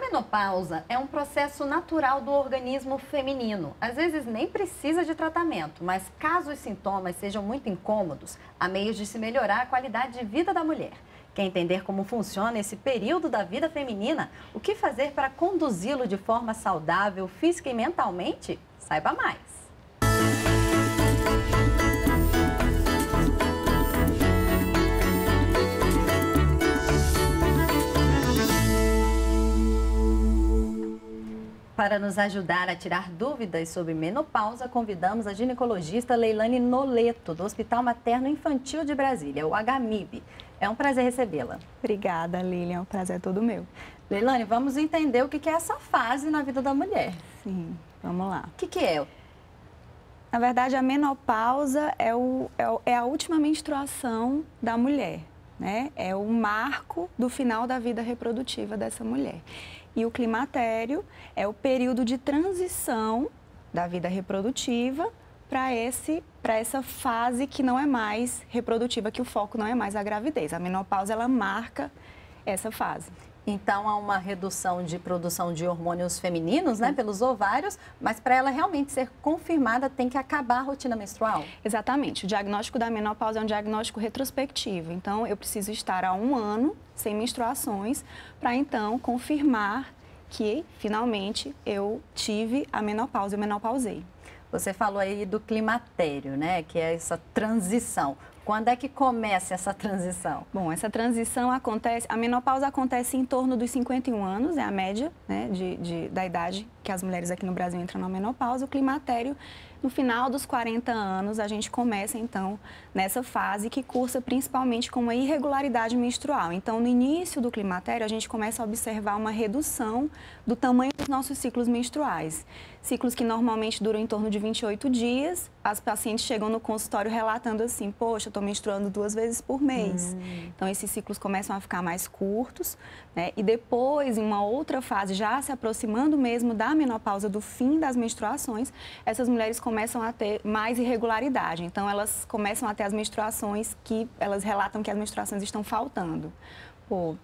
menopausa é um processo natural do organismo feminino. Às vezes nem precisa de tratamento, mas caso os sintomas sejam muito incômodos, há meios de se melhorar a qualidade de vida da mulher. Quer entender como funciona esse período da vida feminina? O que fazer para conduzi-lo de forma saudável, física e mentalmente? Saiba mais! Para nos ajudar a tirar dúvidas sobre menopausa, convidamos a ginecologista Leilane Noleto, do Hospital Materno Infantil de Brasília, o HMIB. É um prazer recebê-la. Obrigada, Lilian. O prazer é todo meu. Leilane, vamos entender o que é essa fase na vida da mulher. Sim, vamos lá. O que é? Na verdade, a menopausa é a última menstruação da mulher, né? É o marco do final da vida reprodutiva dessa mulher. E o climatério é o período de transição da vida reprodutiva para essa fase que não é mais reprodutiva, que o foco não é mais a gravidez. A menopausa, ela marca essa fase. Então, há uma redução de produção de hormônios femininos, né, pelos ovários, mas para ela realmente ser confirmada, tem que acabar a rotina menstrual? Exatamente. O diagnóstico da menopausa é um diagnóstico retrospectivo. Então, eu preciso estar há 1 ano sem menstruações para, então, confirmar que, finalmente, eu tive a menopausa, eu menopausei. Você falou aí do climatério, né, que é essa transição. Quando é que começa essa transição? Bom, essa transição acontece, a menopausa acontece em torno dos 51 anos, é a média, né, da idade que as mulheres aqui no Brasil entram na menopausa. O climatério, no final dos 40 anos, a gente começa, então, nessa fase que cursa principalmente com uma irregularidade menstrual. Então, no início do climatério, a gente começa a observar uma redução do tamanho dos nossos ciclos menstruais. Ciclos que normalmente duram em torno de 28 dias. As pacientes chegam no consultório relatando assim, poxa, eu estou menstruando 2 vezes por mês. Então, esses ciclos começam a ficar mais curtos, né? E depois, em uma outra fase, já se aproximando mesmo da menopausa, do fim das menstruações, essas mulheres começam a ter mais irregularidade. Então, elas começam a ter as menstruações que elas relatam que as menstruações estão faltando. Pô,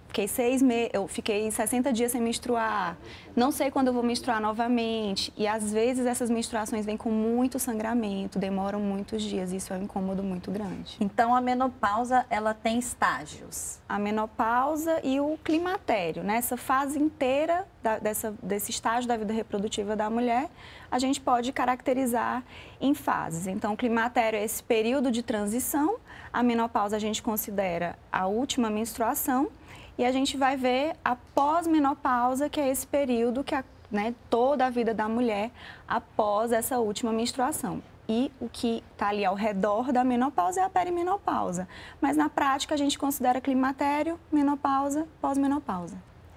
eu fiquei 60 dias sem menstruar, não sei quando eu vou menstruar novamente. E às vezes essas menstruações vêm com muito sangramento, demoram muitos dias, isso é um incômodo muito grande. Então a menopausa, ela tem estágios? A menopausa e o climatério, né? Essa fase inteira desse estágio da vida reprodutiva da mulher, a gente pode caracterizar em fases. Então o climatério é esse período de transição, a menopausa a gente considera a última menstruação e a gente vai ver a pós-menopausa, que é esse período que toda a vida da mulher após essa última menstruação. E o que está ali ao redor da menopausa é a perimenopausa. Mas na prática a gente considera climatério, menopausa, pós-menopausa.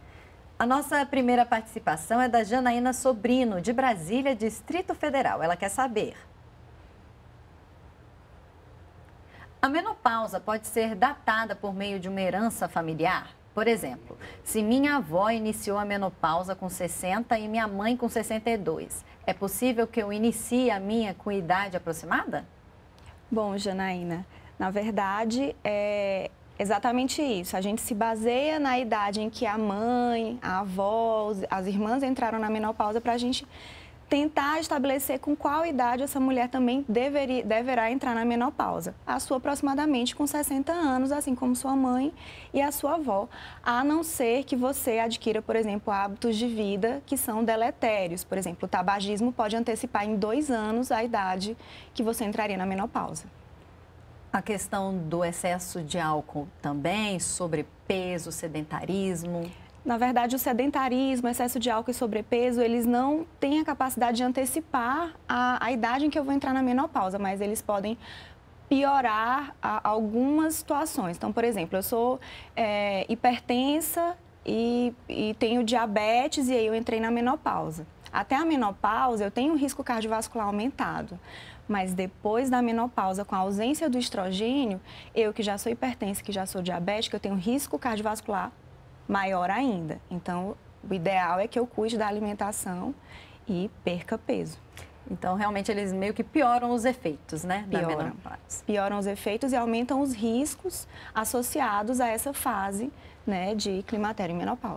A nossa primeira participação é da Janaína Sobrino, de Brasília, Distrito Federal. Ela quer saber: a menopausa pode ser datada por meio de uma herança familiar? Por exemplo, se minha avó iniciou a menopausa com 60 e minha mãe com 62, é possível que eu inicie a minha com idade aproximada? Bom, Janaína, na verdade é exatamente isso. A gente se baseia na idade em que a mãe, a avó, as irmãs entraram na menopausa para a gente tentar estabelecer com qual idade essa mulher também deverá entrar na menopausa. A sua aproximadamente com 60 anos, assim como sua mãe e a sua avó, a não ser que você adquira, por exemplo, hábitos de vida que são deletérios. Por exemplo, o tabagismo pode antecipar em 2 anos a idade que você entraria na menopausa. A questão do excesso de álcool também, sobrepeso, sedentarismo? Na verdade, o sedentarismo, excesso de álcool e sobrepeso, eles não têm a capacidade de antecipar a idade em que eu vou entrar na menopausa, mas eles podem piorar algumas situações. Então, por exemplo, eu sou hipertensa e tenho diabetes e aí eu entrei na menopausa. Até a menopausa, eu tenho um risco cardiovascular aumentado. Mas depois da menopausa, com a ausência do estrogênio, eu que já sou hipertensa, que já sou diabética, eu tenho um risco cardiovascular maior ainda. Então, o ideal é que eu cuide da alimentação e perca peso. Então, realmente, eles meio que pioram os efeitos, né? Pioram os efeitos e aumentam os riscos associados a essa fase, né, de climatério e menopausa.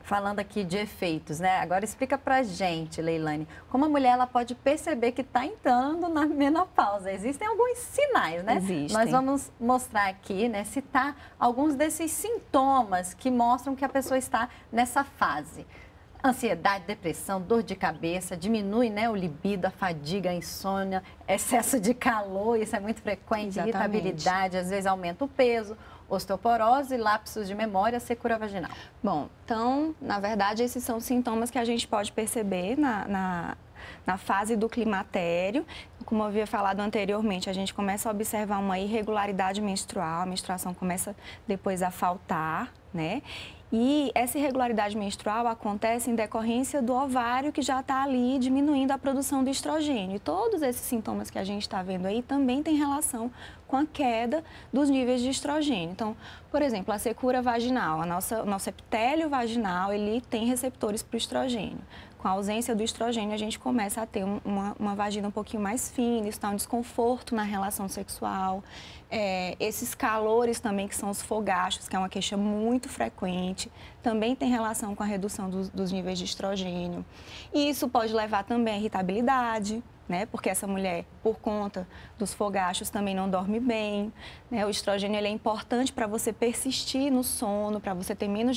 Falando aqui de efeitos, né? Agora explica pra gente, Leilane, como a mulher ela pode perceber que está entrando na menopausa. Existem alguns sinais, né? Existem. Nós vamos mostrar aqui, né, citar alguns desses sintomas que mostram que a pessoa está nessa fase. Ansiedade, depressão, dor de cabeça, diminui, né, o libido, a fadiga, a insônia, excesso de calor, isso é muito frequente, Exatamente. irritabilidade, às vezes aumenta o peso, osteoporose, lapsos de memória, secura vaginal. Bom, então, na verdade, esses são sintomas que a gente pode perceber na fase do climatério. Como eu havia falado anteriormente, a gente começa a observar uma irregularidade menstrual, a menstruação começa depois a faltar, né? E essa irregularidade menstrual acontece em decorrência do ovário que já está ali diminuindo a produção do estrogênio. E todos esses sintomas que a gente está vendo aí também têm relação com a queda dos níveis de estrogênio. Então, por exemplo, a secura vaginal, o nosso epitélio vaginal, ele tem receptores para o estrogênio. Com a ausência do estrogênio, a gente começa a ter uma vagina um pouquinho mais fina, isso dá um desconforto na relação sexual. Esses calores também, que são os fogachos, que é uma queixa muito frequente, também tem relação com a redução dos níveis de estrogênio. E isso pode levar também à irritabilidade, né? Porque essa mulher, por conta dos fogachos, também não dorme bem, né? O estrogênio ele é importante para você persistir no sono, para você ter menos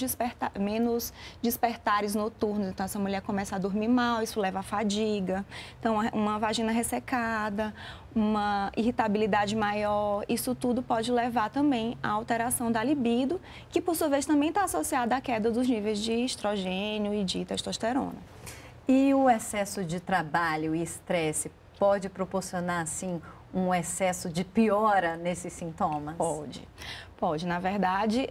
despertares noturnos. Então, essa mulher começa a dormir mal, isso leva à fadiga. Então, uma vagina ressecada, uma irritabilidade maior, isso tudo pode levar também à alteração da libido, que, por sua vez, também está associada à queda dos níveis de estrogênio e de testosterona. E o excesso de trabalho e estresse pode proporcionar, assim, um excesso de piora nesses sintomas? Pode. Na verdade,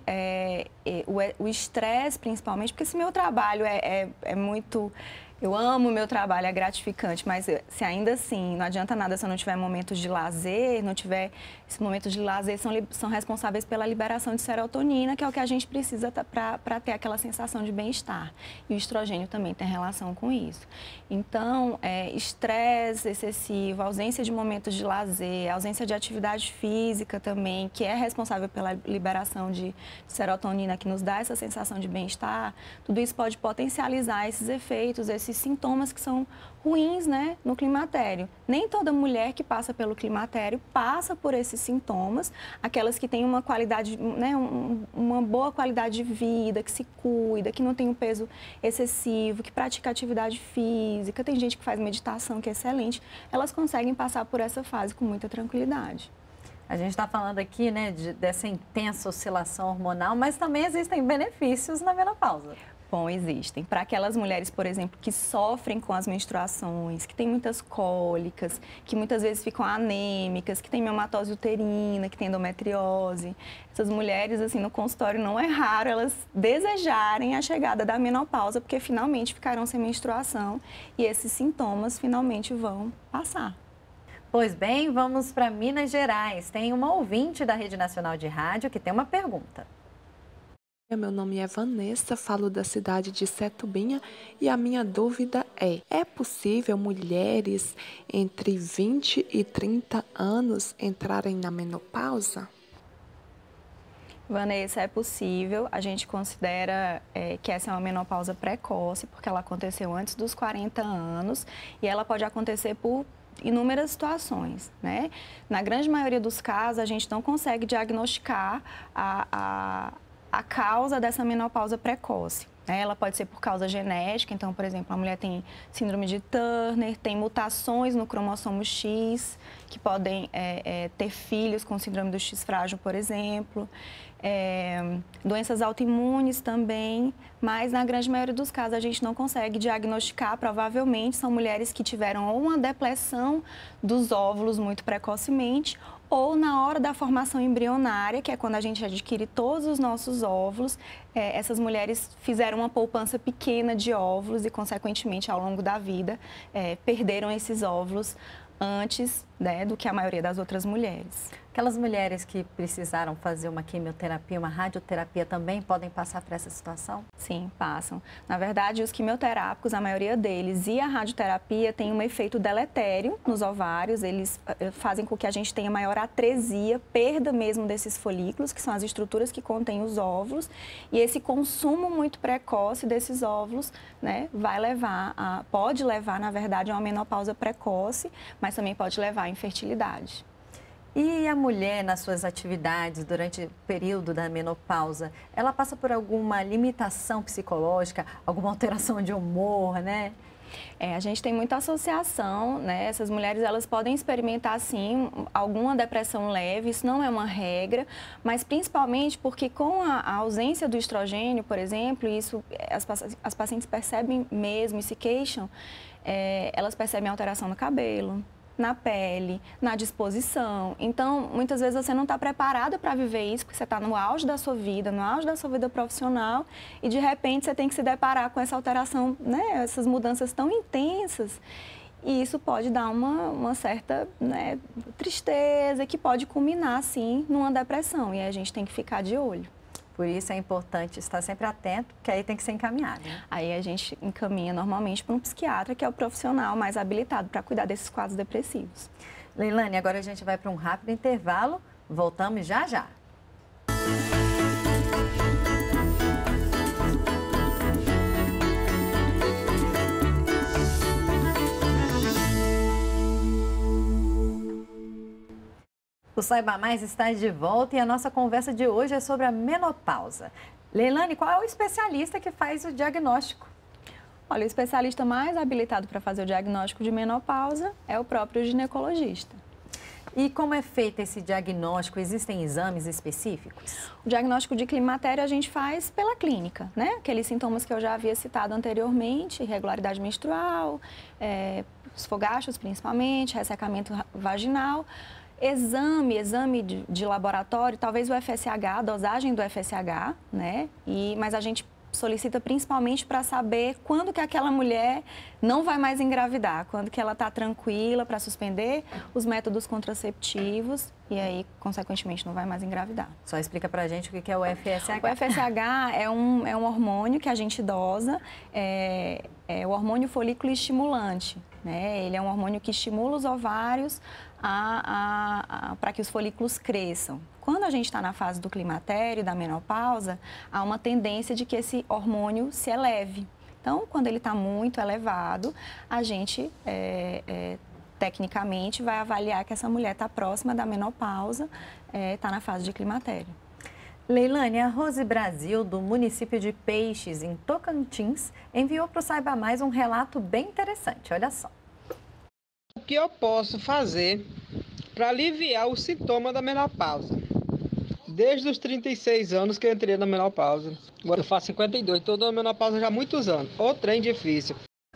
o estresse, principalmente, porque esse meu trabalho é muito... Eu amo o meu trabalho, é gratificante, mas se ainda assim não adianta nada se eu não tiver momentos de lazer, não tiver... Esses momentos de lazer são responsáveis pela liberação de serotonina, que é o que a gente precisa para ter aquela sensação de bem-estar. E o estrogênio também tem relação com isso. Então, estresse excessivo, ausência de momentos de lazer, ausência de atividade física também, que é responsável pela liberação de serotonina, que nos dá essa sensação de bem-estar, tudo isso pode potencializar esses efeitos, esses sintomas que são ruins, né, no climatério. Nem toda mulher que passa pelo climatério passa por esses sintomas, aquelas que têm uma qualidade, né, uma boa qualidade de vida, que se cuida, que não tem um peso excessivo, que pratica atividade física, tem gente que faz meditação, que é excelente, elas conseguem passar por essa fase com muita tranquilidade. A gente está falando aqui, né, dessa intensa oscilação hormonal, mas também existem benefícios na menopausa. Bom, existem. Para aquelas mulheres, por exemplo, que sofrem com as menstruações, que têm muitas cólicas, que muitas vezes ficam anêmicas, que têm miomatose uterina, que têm endometriose. Essas mulheres, assim, no consultório não é raro elas desejarem a chegada da menopausa, porque finalmente ficarão sem menstruação e esses sintomas finalmente vão passar. Pois bem, vamos para Minas Gerais. Tem uma ouvinte da Rede Nacional de Rádio que tem uma pergunta. Meu nome é Vanessa, falo da cidade de Setubinha e a minha dúvida é possível mulheres entre 20 e 30 anos entrarem na menopausa? Vanessa, é possível. A gente considera que essa é uma menopausa precoce, porque ela aconteceu antes dos 40 anos e ela pode acontecer por inúmeras situações, né? Na grande maioria dos casos, a gente não consegue diagnosticar a causa dessa menopausa precoce. Ela pode ser por causa genética, então, por exemplo, a mulher tem síndrome de Turner, tem mutações no cromossomo X, que podem ter filhos com síndrome do X frágil, por exemplo. Doenças autoimunes também, mas na grande maioria dos casos a gente não consegue diagnosticar. Provavelmente são mulheres que tiveram ou uma depressão dos óvulos muito precocemente ou na hora da formação embrionária, que é quando a gente adquire todos os nossos óvulos, essas mulheres fizeram uma poupança pequena de óvulos e, consequentemente, ao longo da vida, perderam esses óvulos antes, né, do que a maioria das outras mulheres. Aquelas mulheres que precisaram fazer uma quimioterapia, uma radioterapia, também podem passar por essa situação? Sim, passam. Na verdade, os quimioterápicos, a maioria deles, e a radioterapia tem um efeito deletério nos ovários. Eles fazem com que a gente tenha maior atresia, perda mesmo desses folículos, que são as estruturas que contêm os óvulos. E esse consumo muito precoce desses óvulos, né, pode levar, na verdade, a uma menopausa precoce, mas também pode levar à infertilidade. E a mulher, nas suas atividades, durante o período da menopausa, ela passa por alguma limitação psicológica, alguma alteração de humor, né? A gente tem muita associação, né? Essas mulheres, elas podem experimentar, sim, alguma depressão leve, isso não é uma regra, mas principalmente porque com a ausência do estrogênio, por exemplo, isso as pacientes percebem mesmo e se queixam, elas percebem alteração no cabelo, na pele, na disposição. Então, muitas vezes você não está preparada para viver isso, porque você está no auge da sua vida, no auge da sua vida profissional, e de repente você tem que se deparar com essa alteração, né, essas mudanças tão intensas. E isso pode dar uma certa, né, tristeza, que pode culminar, sim, numa depressão. E aí a gente tem que ficar de olho. Por isso é importante estar sempre atento, porque aí tem que ser encaminhado, né? Aí a gente encaminha normalmente para um psiquiatra, que é o profissional mais habilitado para cuidar desses quadros depressivos. Leilane, agora a gente vai para um rápido intervalo. Voltamos já já. O Saiba Mais está de volta e a nossa conversa de hoje é sobre a menopausa. Leilane, qual é o especialista que faz o diagnóstico? Olha, o especialista mais habilitado para fazer o diagnóstico de menopausa é o próprio ginecologista. E como é feito esse diagnóstico? Existem exames específicos? O diagnóstico de climatério a gente faz pela clínica, né? Aqueles sintomas que eu já havia citado anteriormente, irregularidade menstrual, os fogachos principalmente, ressecamento vaginal. Exame de laboratório, talvez o FSH, a dosagem do FSH, né? Mas a gente solicita principalmente para saber quando que aquela mulher não vai mais engravidar, quando que ela está tranquila para suspender os métodos contraceptivos e aí, consequentemente, não vai mais engravidar. Só explica para a gente o que é o FSH. O FSH é um hormônio que a gente dosa, é o hormônio folículo estimulante, né? Ele é um hormônio que estimula os ovários para que os folículos cresçam. Quando a gente está na fase do climatério, da menopausa, há uma tendência de que esse hormônio se eleve. Então, quando ele está muito elevado, a gente, tecnicamente, vai avaliar que essa mulher está próxima da menopausa, está na fase de climatério. Leilane, a Rose Brasil, do município de Peixes, em Tocantins, enviou para o Saiba Mais um relato bem interessante. Olha só. O que eu posso fazer para aliviar o sintoma da menopausa? Desde os 36 anos que eu entrei na menopausa. Agora eu faço 52, estou na menopausa já há muitos anos. O trem difícil.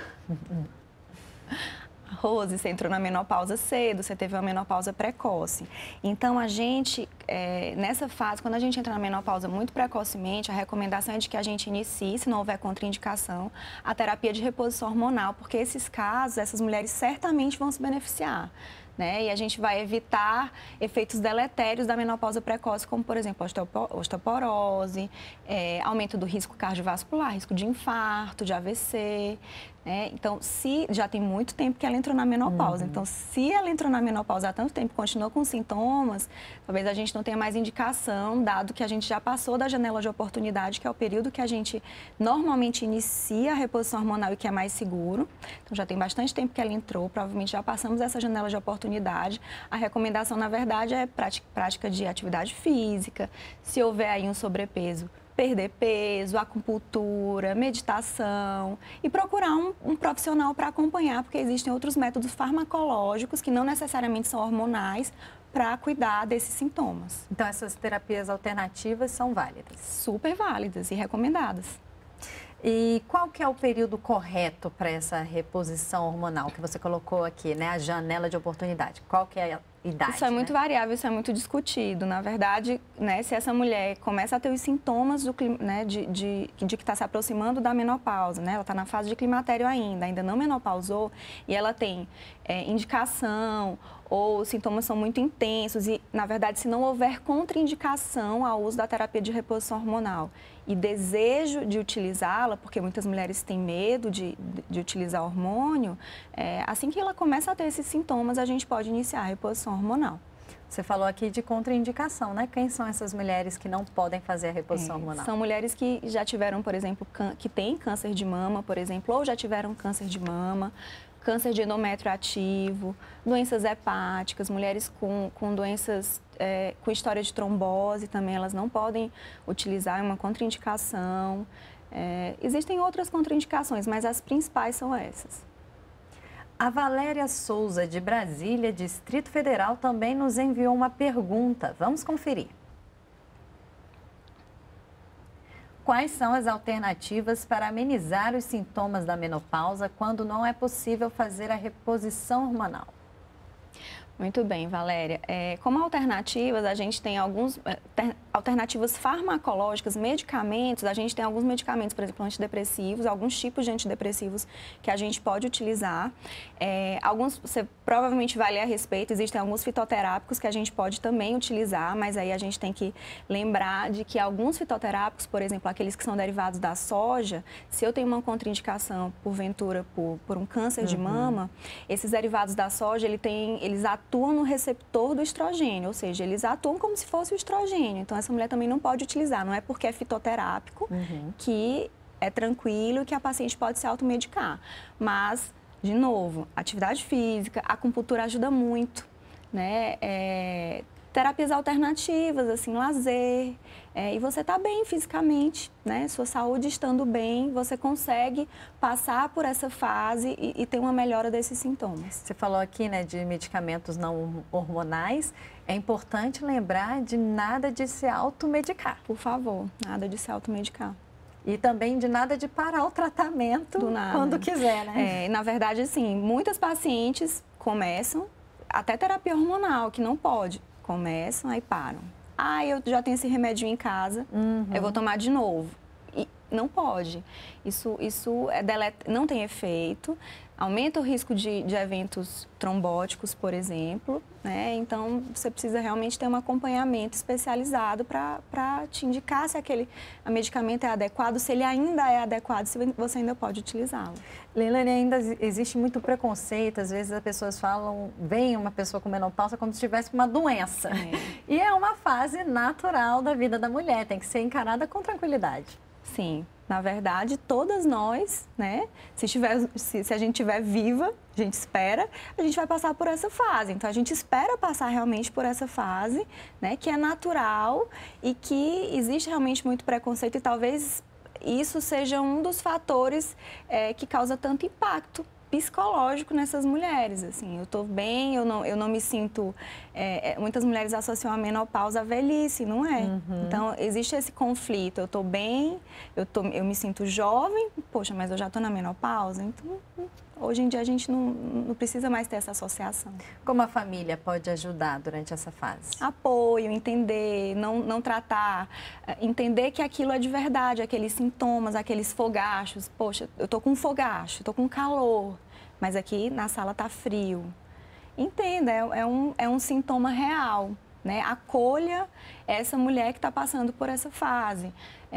Rose, você entrou na menopausa cedo, você teve uma menopausa precoce. Então, a gente, nessa fase, quando a gente entra na menopausa muito precocemente, a recomendação é de que a gente inicie, se não houver contraindicação, a terapia de reposição hormonal, porque esses casos, essas mulheres certamente vão se beneficiar. Né? E a gente vai evitar efeitos deletérios da menopausa precoce, como, por exemplo, osteoporose, aumento do risco cardiovascular, risco de infarto, de AVC. Né? Então, se já tem muito tempo que ela entrou na menopausa, então, se ela entrou na menopausa há tanto tempo e continua com sintomas, talvez a gente não tenha mais indicação, dado que a gente já passou da janela de oportunidade, que é o período que a gente normalmente inicia a reposição hormonal e que é mais seguro. Então, já tem bastante tempo que ela entrou, provavelmente já passamos essa janela de oportunidade. A recomendação, na verdade, é prática de atividade física. Se houver aí um sobrepeso, perder peso, acupuntura, meditação e procurar um profissional para acompanhar, porque existem outros métodos farmacológicos que não necessariamente são hormonais para cuidar desses sintomas. Então, essas terapias alternativas são válidas? Super válidas e recomendadas. E qual que é o período correto para essa reposição hormonal que você colocou aqui, né? A janela de oportunidade. Qual que é idade? Isso é muito né? variável, isso é muito discutido. Na verdade, né, se essa mulher começa a ter os sintomas né, de que está se aproximando da menopausa, né, ela está na fase de climatério ainda não menopausou, e ela tem indicação ou os sintomas são muito intensos e, na verdade, se não houver contraindicação ao uso da terapia de reposição hormonal e desejo de utilizá-la, porque muitas mulheres têm medo de utilizar hormônio, assim que ela começa a ter esses sintomas, a gente pode iniciar a reposição hormonal. Você falou aqui de contraindicação, né? Quem são essas mulheres que não podem fazer a reposição hormonal? São mulheres que já tiveram, por exemplo, que têm câncer de mama, por exemplo, ou já tiveram câncer de mama, câncer de endométrio ativo, doenças hepáticas, mulheres com doenças, com história de trombose também, elas não podem utilizar, é uma contraindicação. Existem outras contraindicações, mas as principais são essas. A Valéria Souza, de Brasília, Distrito Federal, também nos enviou uma pergunta. Vamos conferir. Quais são as alternativas para amenizar os sintomas da menopausa quando não é possível fazer a reposição hormonal? Muito bem, Valéria. Como alternativas, a gente tem algumas alternativas farmacológicas, medicamentos. A gente tem alguns medicamentos, por exemplo, antidepressivos, alguns tipos de antidepressivos que a gente pode utilizar. Alguns, você provavelmente vai ler a respeito, existem alguns fitoterápicos que a gente pode também utilizar, mas aí a gente tem que lembrar de que alguns fitoterápicos, por exemplo, aqueles que são derivados da soja, se eu tenho uma contraindicação, porventura, por um câncer de mama, esses derivados da soja, eles atuam no receptor do estrogênio, ou seja, eles atuam como se fosse o estrogênio. Então, essa mulher também não pode utilizar. Não é porque é fitoterápico que é tranquilo e que a paciente pode se automedicar. Mas, de novo, atividade física, a acupuntura ajuda muito, né? Terapias alternativas, assim, lazer, e você está bem fisicamente, né? Sua saúde estando bem, você consegue passar por essa fase e ter uma melhora desses sintomas. Você falou aqui, né, de medicamentos não hormonais. É importante lembrar de nada de se automedicar. Por favor, nada de se automedicar. E também de nada de parar o tratamento quando quiser, né? Na verdade, assim, muitas pacientes começam, até terapia hormonal, que não pode. Começam, aí param. Eu já tenho esse remédio em casa, eu vou tomar de novo. E não pode. Isso não tem efeito, aumenta o risco de eventos trombóticos, por exemplo, né? Então, você precisa realmente ter um acompanhamento especializado para te indicar se aquele medicamento é adequado, se ele ainda é adequado, se você ainda pode utilizá-lo. Leilane, ainda existe muito preconceito, às vezes as pessoas falam, vem uma pessoa com menopausa como se tivesse uma doença. E é uma fase natural da vida da mulher, tem que ser encarada com tranquilidade. Sim, na verdade, todas nós, né, se a gente estiver viva, a gente espera, a gente vai passar por essa fase. Então, a gente espera passar realmente por essa fase, né, que é natural e que existe realmente muito preconceito e talvez isso seja um dos fatores que causa tanto impacto psicológico nessas mulheres, assim, eu estou bem, eu não me sinto, muitas mulheres associam a menopausa à velhice, não é? Então, existe esse conflito, eu estou bem, eu me sinto jovem, poxa, mas eu já estou na menopausa, então, hoje em dia a gente não precisa mais ter essa associação. Como a família pode ajudar durante essa fase? Apoio, entender, não tratar, entender que aquilo é de verdade, aqueles sintomas, aqueles fogachos. Poxa, eu tô com um fogacho, tô com calor, mas aqui na sala tá frio. Entenda, é um sintoma real, né? Acolha essa mulher que está passando por essa fase.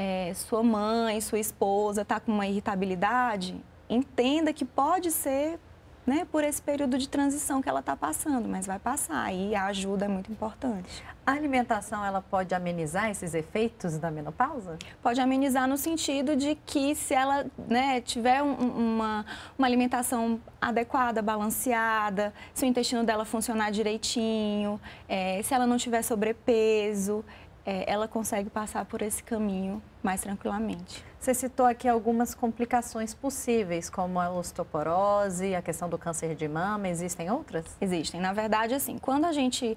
Sua mãe, sua esposa está com uma irritabilidade, entenda que pode ser, né, por esse período de transição que ela está passando, mas vai passar e a ajuda é muito importante. A alimentação, ela pode amenizar esses efeitos da menopausa? Pode amenizar no sentido de que se ela, né, tiver uma alimentação adequada, balanceada, se o intestino dela funcionar direitinho, se ela não tiver sobrepeso, ela consegue passar por esse caminho mais tranquilamente. Você citou aqui algumas complicações possíveis, como a osteoporose, a questão do câncer de mama. Existem outras? Existem. Na verdade, assim, quando a gente,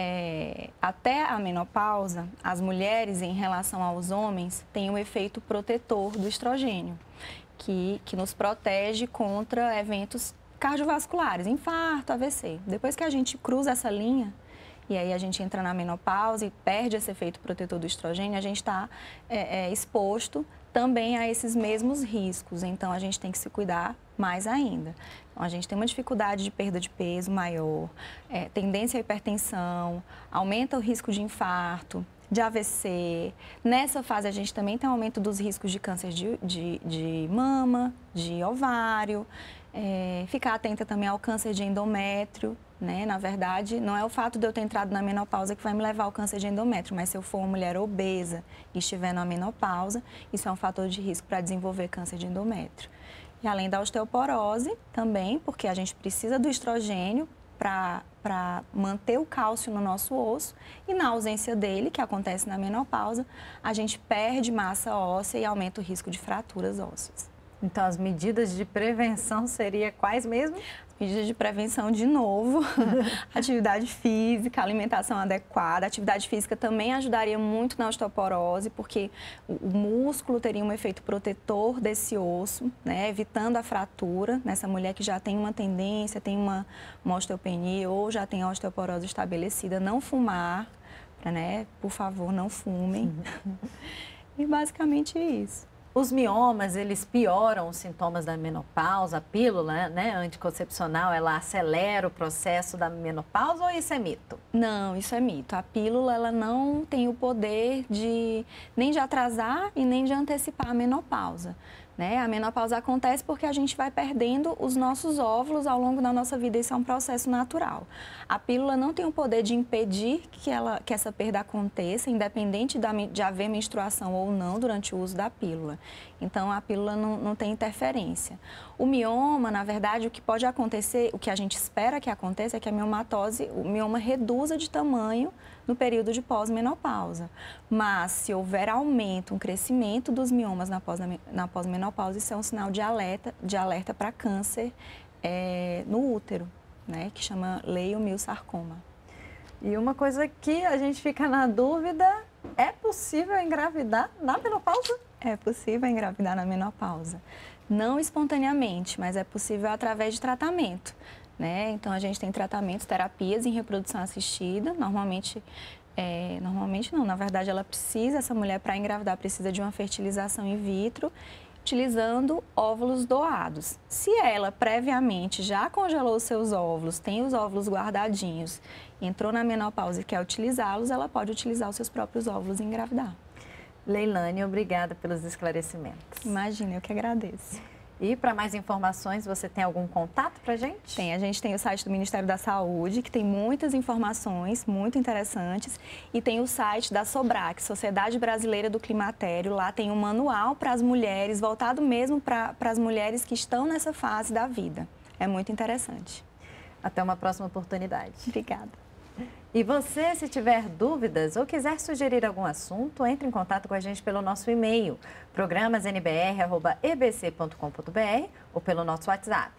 até a menopausa, as mulheres em relação aos homens têm um efeito protetor do estrogênio, que nos protege contra eventos cardiovasculares, infarto, AVC. Depois que a gente cruza essa linha, e aí a gente entra na menopausa e perde esse efeito protetor do estrogênio, a gente está exposto também a esses mesmos riscos. Então, a gente tem que se cuidar mais ainda. Então, a gente tem uma dificuldade de perda de peso maior, tendência à hipertensão, aumenta o risco de infarto, de AVC. Nessa fase, a gente também tem um aumento dos riscos de câncer de mama, de ovário, ficar atenta também ao câncer de endométrio, né? Na verdade, não é o fato de eu ter entrado na menopausa que vai me levar ao câncer de endométrio, mas se eu for uma mulher obesa e estiver na menopausa, isso é um fator de risco para desenvolver câncer de endométrio. E além da osteoporose também, porque a gente precisa do estrogênio para manter o cálcio no nosso osso e na ausência dele, que acontece na menopausa, a gente perde massa óssea e aumenta o risco de fraturas ósseas. Então, as medidas de prevenção seriam quais mesmo? Medidas de prevenção, de novo, atividade física, alimentação adequada. A atividade física também ajudaria muito na osteoporose, porque o músculo teria um efeito protetor desse osso, né, evitando a fratura nessa mulher que já tem uma tendência, tem uma osteopenia ou já tem a osteoporose estabelecida. Não fumar, né, por favor, não fumem. E basicamente isso. Os miomas, eles pioram os sintomas da menopausa, a pílula, né, anticoncepcional, ela acelera o processo da menopausa ou isso é mito? Não, isso é mito. A pílula, ela não tem o poder nem de atrasar e nem de antecipar a menopausa. Né? A menopausa acontece porque a gente vai perdendo os nossos óvulos ao longo da nossa vida. Isso é um processo natural. A pílula não tem o poder de impedir que essa perda aconteça, independente de haver menstruação ou não durante o uso da pílula. Então, a pílula não tem interferência. O mioma, na verdade, o que pode acontecer, o que a gente espera que aconteça é que o mioma reduza de tamanho no período de pós-menopausa. Mas, se houver aumento, um crescimento dos miomas na pós-menopausa, isso é um sinal de alerta para câncer no útero, né, que chama leiomiosarcoma. E uma coisa que a gente fica na dúvida, é possível engravidar na menopausa? É possível engravidar na menopausa. Não espontaneamente, mas é possível através de tratamento. Né? Então, a gente tem tratamentos, terapias em reprodução assistida. Normalmente não, na verdade, essa mulher para engravidar precisa de uma fertilização in vitro, utilizando óvulos doados. Se ela previamente já congelou os seus óvulos, tem os óvulos guardadinhos, entrou na menopausa e quer utilizá-los, ela pode utilizar os seus próprios óvulos e engravidar. Leilane, obrigada pelos esclarecimentos. Imagina, eu que agradeço. E para mais informações, você tem algum contato para a gente? Tem, a gente tem o site do Ministério da Saúde, que tem muitas informações muito interessantes, e tem o site da SOBRAC, Sociedade Brasileira do Climatério. Lá tem um manual para as mulheres, voltado mesmo para as mulheres que estão nessa fase da vida. É muito interessante. Até uma próxima oportunidade. Obrigada. E você, se tiver dúvidas ou quiser sugerir algum assunto, entre em contato com a gente pelo nosso e-mail, programasnbr@ebc.com.br ou pelo nosso WhatsApp,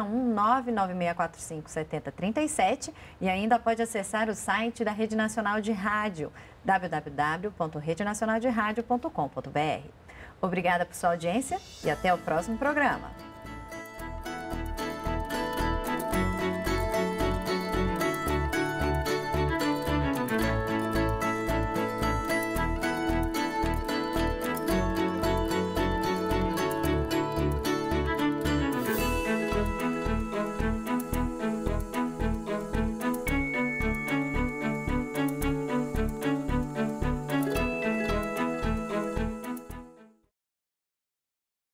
61996457037, e ainda pode acessar o site da Rede Nacional de Rádio, www.redenacionalderadio.com.br. Obrigada por sua audiência e até o próximo programa.